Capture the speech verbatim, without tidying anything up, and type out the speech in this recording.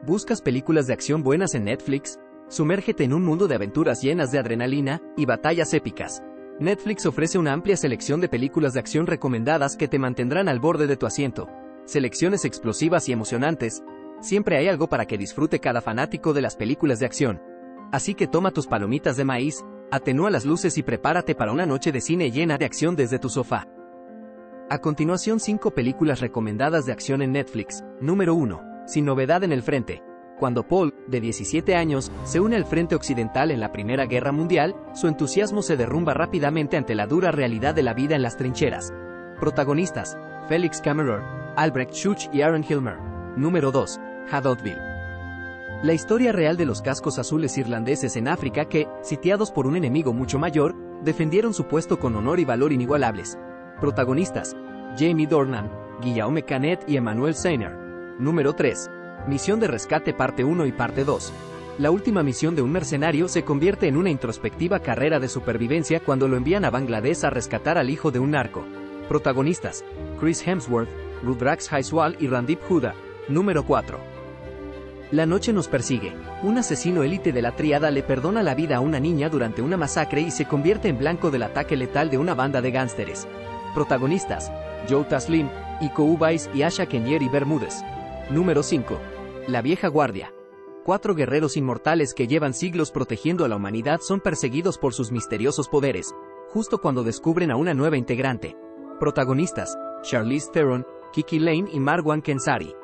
¿Buscas películas de acción buenas en Netflix? Sumérgete en un mundo de aventuras llenas de adrenalina y batallas épicas. Netflix ofrece una amplia selección de películas de acción recomendadas que te mantendrán al borde de tu asiento. Selecciones explosivas y emocionantes. Siempre hay algo para que disfrute cada fanático de las películas de acción. Así que toma tus palomitas de maíz, atenúa las luces y prepárate para una noche de cine llena de acción desde tu sofá. A continuación, cinco películas recomendadas de acción en Netflix. Número uno. Sin novedad en el frente. Cuando Paul, de diecisiete años, se une al frente occidental en la Primera Guerra Mundial, su entusiasmo se derrumba rápidamente ante la dura realidad de la vida en las trincheras. Protagonistas: Felix Kammerer, Albrecht Schuch y Aaron Hilmer. Número dos. Haddonfield. La historia real de los cascos azules irlandeses en África que, sitiados por un enemigo mucho mayor, defendieron su puesto con honor y valor inigualables. Protagonistas: Jamie Dornan, Guillaume Canet y Emmanuel Seiner. Número tres. Misión de rescate parte uno y parte dos. La última misión de un mercenario se convierte en una introspectiva carrera de supervivencia cuando lo envían a Bangladesh a rescatar al hijo de un narco. Protagonistas: Chris Hemsworth, Rudrax Haiswal y Randip Huda. Número cuatro. La noche nos persigue. Un asesino élite de la tríada le perdona la vida a una niña durante una masacre y se convierte en blanco del ataque letal de una banda de gánsteres. Protagonistas: Joe Taslim, Iko Uwais y Asha Kenyeri Bermúdez. Número cinco. La vieja guardia. Cuatro guerreros inmortales que llevan siglos protegiendo a la humanidad son perseguidos por sus misteriosos poderes, justo cuando descubren a una nueva integrante. Protagonistas: Charlize Theron, Kiki Lane y Marwan Kenzari.